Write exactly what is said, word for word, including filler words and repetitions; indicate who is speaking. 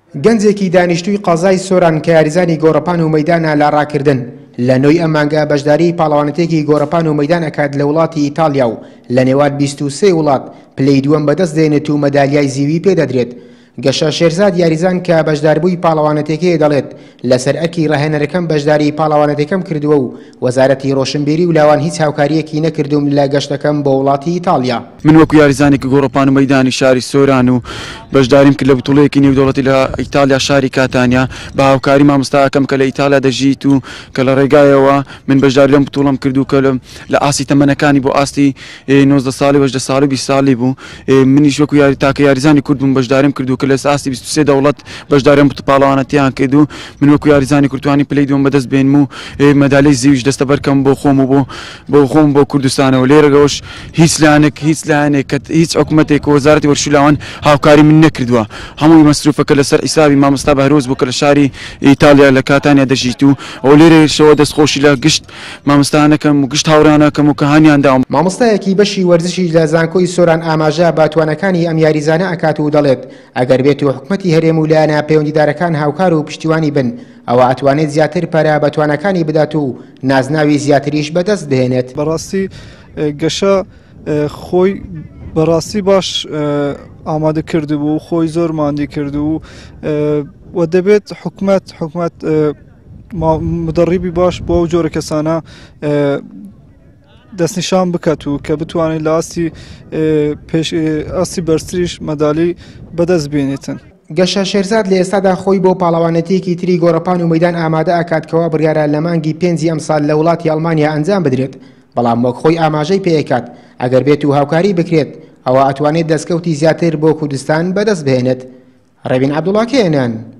Speaker 1: گەنجێکی دانیشتووی قەزای سۆران کە یاریزانی گۆڕەپان و مەیدانە لە ڕاکردن لە نۆی ئەم مانگە بەشداری پاڵەوانەتێکی گۆڕەپان و مەیدان ئەکات لە وڵاتی ئیتالیا و لە نێوان بیست و سێ وڵات پلەی دووەم بەدەست دێنێت و مەدالیای زیوی پێدەدرێت. گەشە شێرزاد یاریزان کە بەشداربووی پاڵەوانەتێکی دەڵێت لەسەر ئەرکی ڕاهێنەرەکەم بەشداری پاڵەوانەتەکەم کردووە و وەزارەتی ڕۆشنبیری و لاوان هیچ هاوکاریەکی نەکردوم لە گەشتەکەم بۆ وڵاتی ئیتالیا.
Speaker 2: من وەکو یاریزانێکی گۆڕەپان و مەیدانی شاری سۆران و بەشداریم کرد لە بتوڵەیەکی نێودەوڵەتی لە ئیتالیا شاری کاتانیا بە هاوکاری مامۆستاکەم کە لە ئیتالیا دەژیت و کە لە ڕێگایەوە من بەشداری لەم بتوڵەم کرد و کە لە ئاستی تەمەنەکانی بۆ ئاستی نۆزدە ساڵی هەژدە ساڵی بیست ساڵی بوو. منیش وەکو یاری تاکە یاریزانی کورد بووم بەشداریم کرد و کە لە ئاستی بیست و سێ دەوڵەت بەشداریم پاڵەوانەتیان کرد و من وەکو یاریزانی کورتوانی پلەی دووەم بەدەست بێنم و مەدالیای زیویش دەستە بەرکەم بۆ خۆم و بۆ بۆ خۆم بۆ کوردستانەوە. لێرەگەوش هیچ لایەنێک هیچ لایەنێک کە هیچ حکوومەتێک و وەزارەتی وەرشولاوان هاوکاری من نەکردووە. هەمووی مەسروفەکە لەسەر حیسابی مامۆستا بەهرۆز بوو کە لە شاری ئیتالیا لە کاتانیا دەژیت و ئەو لێرەشەوە دەستخۆشی لە گشت مامۆستانەکەم و گشت هاوڕانەکەم و کە هانیانداوم.
Speaker 1: مامۆستایەکی بەشی وەرزشی لە زانکۆی سۆران ئاماژە باتوانەکانی ئەم یاریزانە ئەکات و دەڵێت ئەگەر بێت و حکوومەتی هەرێم و لایەنە پەیوەندیدارەکان هاوکار و پشتیوانی بن ئەوە ئەتوانێت زیاتر پارە بەتوانەکانی بدات و نازناوی زیاتریش بەدەست بهێنێت.
Speaker 3: بەڕاستی گەشە خۆی بەڕاستی باش ئامادە کردبوو و خۆی زۆر ماندی کردو و دەبێت حکوومەت حکوومەت مدەڕیبی باش بۆ ئەو جۆرە کەسانە دەستنیشان بکات و کە بتوانێت لە ئاستی ئاستی بەرزتریش مەدالی بەدەست بێنێتن.
Speaker 1: گەشە شێرزاد لە ئێستادا خۆی بۆ پاڵەوانەتێکی تری گۆڕەپان و مەیدان ئامادە ئەکاتکەوە بڕیارە لە مانگی پێنجی ئەم ساڵ لە وڵاتی ئەڵمانیا ئەنجام بدرێت، بەڵام وەک خۆی ئاماژەی پێکات ئەگەر بێت و هاوکاری بکرێت ئەوە ئەتوانێت دەستکەوتی زیاتر بۆ کوردستان بەدەست بهێنێت. ڕەبین عەبدوڵڵا کێنان